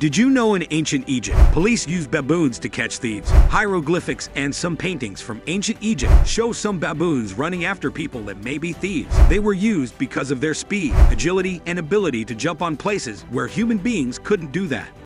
Did you know in ancient Egypt, police used baboons to catch thieves? Hieroglyphics and some paintings from ancient Egypt show some baboons running after people that may be thieves. They were used because of their speed, agility, and ability to jump on places where human beings couldn't do that.